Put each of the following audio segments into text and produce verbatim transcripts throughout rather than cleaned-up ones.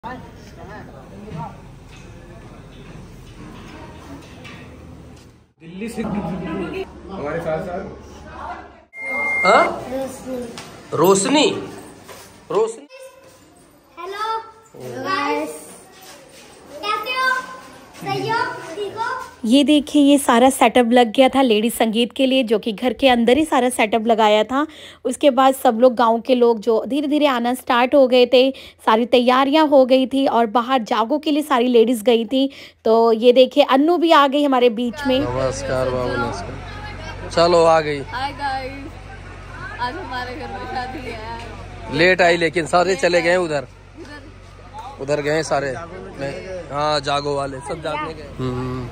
दिल्ली से हमारे साथ साथ रोशनी रोशनी हेलो गाइस, कैसे हो? सही हो? ठीक हो? ये देखिए, ये सारा सेटअप लग गया था लेडी संगीत के लिए, जो कि घर के अंदर ही सारा सेटअप लगाया था। उसके बाद सब लोग, गांव के लोग जो धीरे धीरे आना स्टार्ट हो गए थे, सारी तैयारियां हो गई थी और बाहर जागो के लिए सारी लेडीज गई थी। तो ये देखिए, अन्नू भी आ गई हमारे बीच में। नमस्कार बाबू, नमस्कार। चलो आ गई। हाय गाइस, आज हमारे घर में शादी है। लेट आई लेकिन सारे चले गए उधर उधर गए सारे। हाँ, जागो वाले सब जागने गए।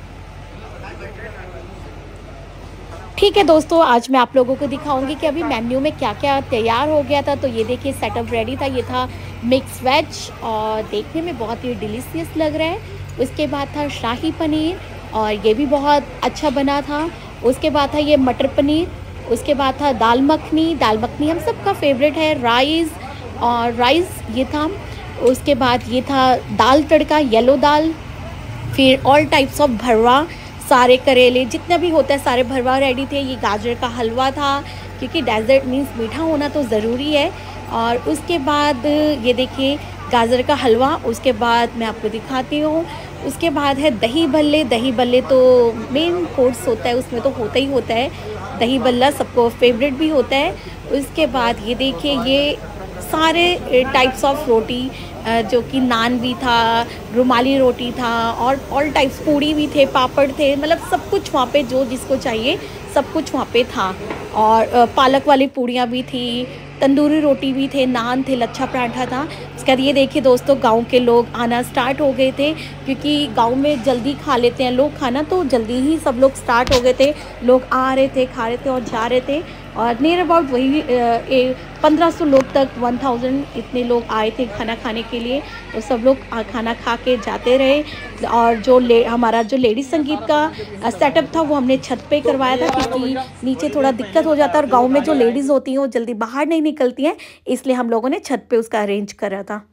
ठीक है दोस्तों, आज मैं आप लोगों को दिखाऊंगी कि अभी मेन्यू में क्या क्या तैयार हो गया था। तो ये देखिए, सेटअप रेडी था। ये था मिक्स वेज और देखने में बहुत ही डिलीशियस लग रहा है। उसके बाद था शाही पनीर और ये भी बहुत अच्छा बना था। उसके बाद था ये मटर पनीर। उसके बाद था दाल मखनी। दाल मखनी हम सबका फेवरेट है। राइस और राइस ये था। उसके बाद ये था दाल तड़का, येलो दाल। फिर ऑल टाइप्स ऑफ भरवा, सारे करेले जितना भी होता है सारे भरवा रेडी थे। ये गाजर का हलवा था, क्योंकि डेजर्ट मीन्स मीठा होना तो ज़रूरी है। और उसके बाद ये देखिए गाजर का हलवा। उसके बाद मैं आपको दिखाती हूँ, उसके बाद है दही भल्ले। दही भल्ले तो मेन कोर्स होता है, उसमें तो होता ही होता है। दही भल्ला सबको फेवरेट भी होता है। उसके बाद ये देखिए, ये सारे टाइप्स ऑफ रोटी, जो कि नान भी था, रुमाली रोटी था और ऑल टाइप्स पूड़ी भी थे, पापड़ थे, मतलब सब कुछ वहाँ पे जो जिसको चाहिए सब कुछ वहाँ पे था। और पालक वाली पूड़ियाँ भी थी, तंदूरी रोटी भी थे, नान थे, लच्छा पराठा था। उसके बाद ये देखिए दोस्तों, गांव के लोग आना स्टार्ट हो गए थे, क्योंकि गांव में जल्दी खा लेते हैं लोग खाना, तो जल्दी ही सब लोग स्टार्ट हो गए थे। लोग आ रहे थे, खा रहे थे और जा रहे थे। और नियर अबाउट वही पंद्रह सौ लोग तक, वन थाउजेंड इतने लोग आए थे खाना खाने के लिए। तो सब लोग खाना खा के जाते रहे। और जो ले हमारा जो लेडी संगीत का सेटअप था वो हमने छत पे करवाया था, क्योंकि नीचे थोड़ा दिक्कत हो जाता है और गांव में जो लेडीज़ होती हैं वो जल्दी बाहर नहीं निकलती हैं, इसलिए हम लोगों ने छत पे उसका अरेंज करा था।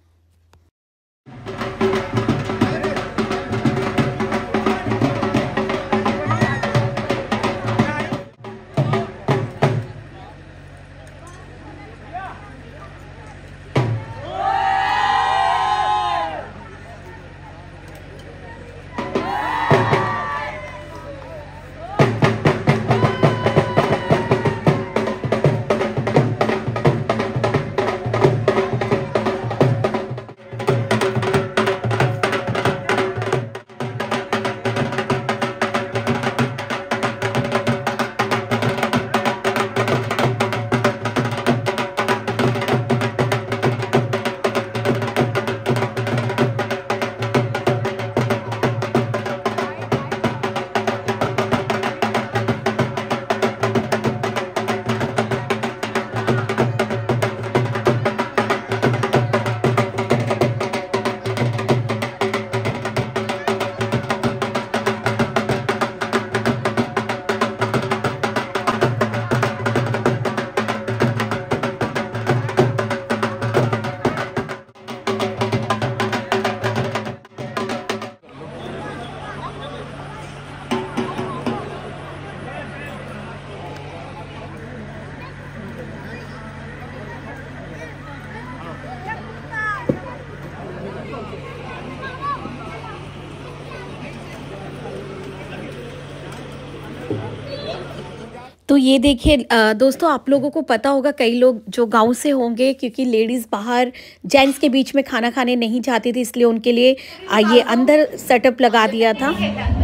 तो ये देखिए दोस्तों, आप लोगों को पता होगा, कई लोग जो गांव से होंगे, क्योंकि लेडीज़ बाहर जेंट्स के बीच में खाना खाने नहीं जाती थी, इसलिए उनके लिए ये अंदर सेटअप लगा दिया था।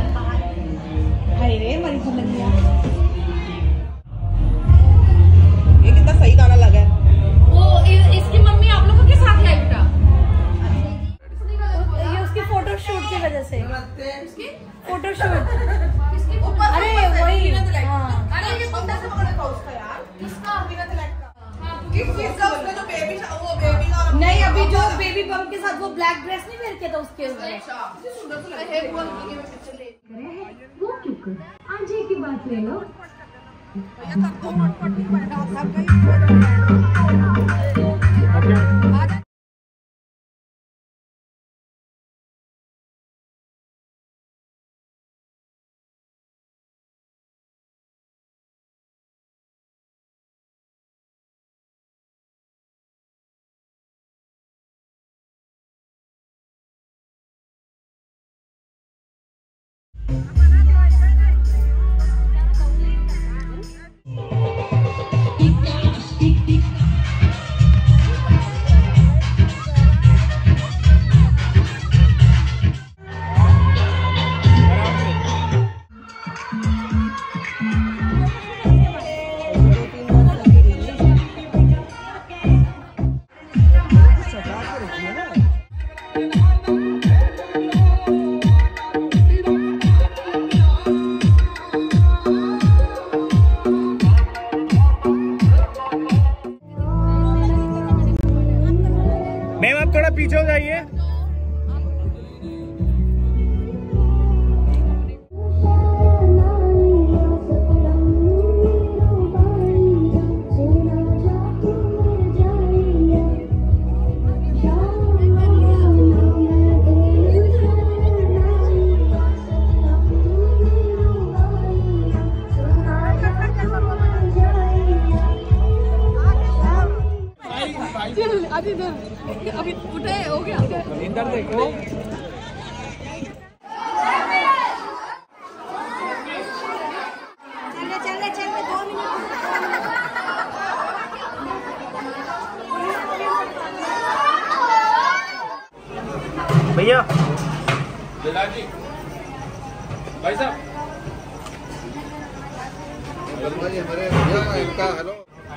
ये कितना सही गाना लगा है। वो इसकी मम्मी आप लोगों के साथ है बेटा, ये उसकी फोटो शूट की वजह से, इसकी फोटो शूट। अरे वही, अरे ये बंदा से पकड़ा था उसका यार, इसका किस चीज का? उसका जो बेबी, वो बेबी का नहीं, अभी जो बेबी बम के साथ वो ब्लैक ड्रेस नहीं पहन के था उसके ऊपर। अच्छा, सुंदर तो लग रहा है। वो क्यों कर? आज एक ही बात ले लो। भैया कर दो फटफट, नहीं बैठा सब गई। मैम आप थोड़ा पीछे हो जाइए। अभी अभी उठे हो गया। इधर देखो। चले चले चले दो मिनट। भैया बिलाल जी, भाई साहब हमारे भैया इनका हेलो।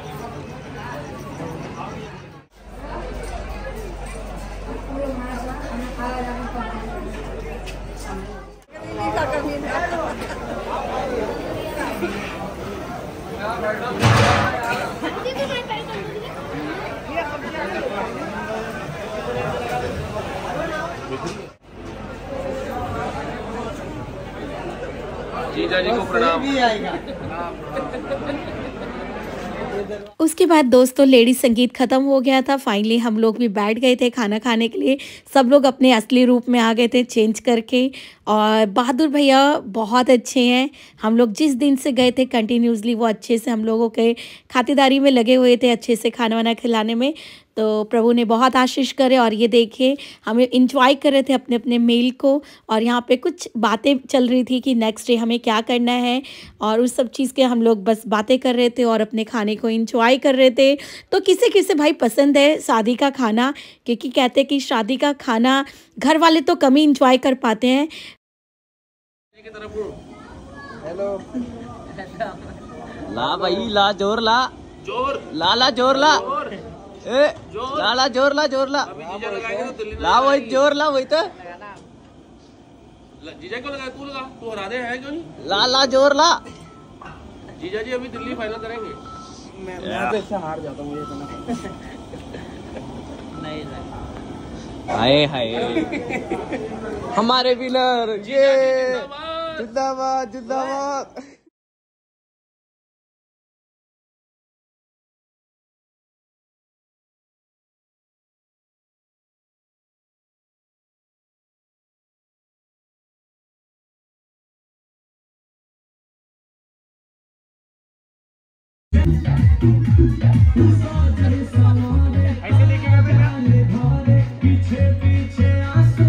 जीजा जी को प्रणाम। उसके बाद दोस्तों लेडी संगीत खत्म हो गया था। फाइनली हम लोग भी बैठ गए थे खाना खाने के लिए। सब लोग अपने असली रूप में आ गए थे चेंज करके। और बहादुर भैया बहुत अच्छे हैं। हम लोग जिस दिन से गए थे कंटिन्यूसली वो अच्छे से हम लोगों के खातिरदारी में लगे हुए थे, अच्छे से खाना वाना खिलाने में। तो प्रभु ने बहुत आशीष करे। और ये देखिए हमें इंजॉय कर रहे थे अपने अपने मील को। और यहाँ पे कुछ बातें चल रही थी कि नेक्स्ट डे हमें क्या करना है, और उस सब चीज़ के हम लोग बस बातें कर रहे थे और अपने खाने को इंजॉय कर रहे थे। तो किसे किसे भाई पसंद है शादी का खाना, क्योंकि कहते हैं कि शादी का खाना घर वाले तो कम ही इंजॉय कर पाते हैं। हेलो ला भाई ला जोर ला जोर ला ला जोर ला ए ला ला जोर ला जोर ला ला वही जोर ला वही तो जीजा क्यों लगा? तू लगा, तू हरा दे है क्यों नहीं? ला ला जोर ला। जीजा जी अभी दिल्ली फाइनल करेंगे। मैं मैं तो इससे हार जाता हूँ, मुझे इतना नहीं हाय हाय हमारे विनर ये जिंदाबाद जिंदाबाद। ऐसे लेके गए बेटा। पीछे पीछे आंसू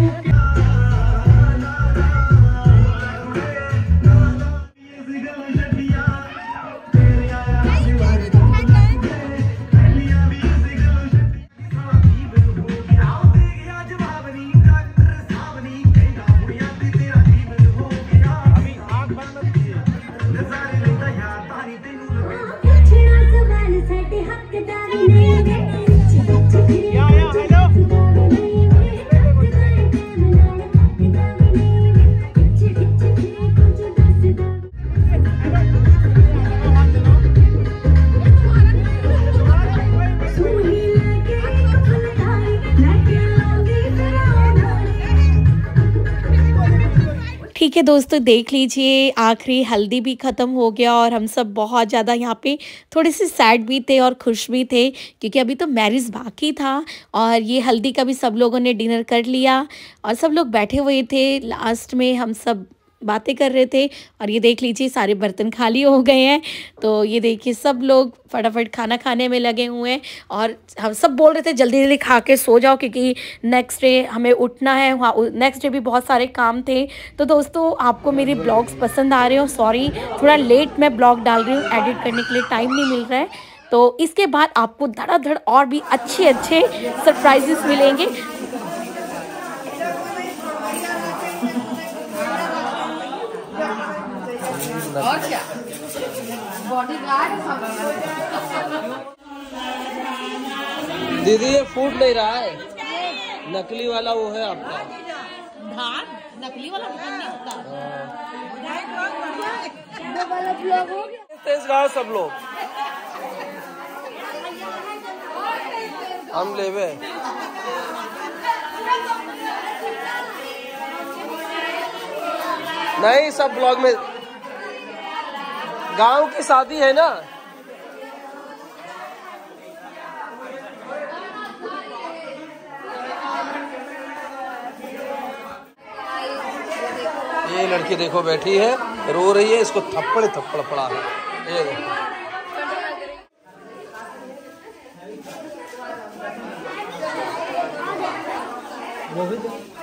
ठीक है दोस्तों, देख लीजिए आखिरी हल्दी भी ख़त्म हो गया और हम सब बहुत ज़्यादा यहाँ पे थोड़े से सैड भी थे और खुश भी थे, क्योंकि अभी तो मैरिज बाकी था। और ये हल्दी का भी सब लोगों ने डिनर कर लिया और सब लोग बैठे हुए थे। लास्ट में हम सब बातें कर रहे थे और ये देख लीजिए सारे बर्तन खाली हो गए हैं। तो ये देखिए सब लोग फटाफट खाना खाने में लगे हुए हैं और हम सब बोल रहे थे जल्दी जल्दी खा के सो जाओ, क्योंकि नेक्स्ट डे हमें उठना है। वहाँ नेक्स्ट डे भी बहुत सारे काम थे। तो दोस्तों आपको मेरे ब्लॉग्स पसंद आ रहे हो, सॉरी थोड़ा लेट मैं ब्लॉग डाल रही हूँ, एडिट करने के लिए टाइम नहीं मिल रहा है। तो इसके बाद आपको धड़ाधड़ और भी अच्छे अच्छे सरप्राइजेस मिलेंगे। और क्या बॉडीगार्ड। दीदी ये फूट नहीं रहा है। नकली वाला वो है आपका धान नकली वाला दुकान नहीं होता। तेज रहा सब लोग हम लेवे नहीं सब ब्लॉग में गांव की शादी है ना। ये लड़की देखो बैठी है रो रही है, इसको थप्पड़ थप्पड़ पड़ा है। ये देखो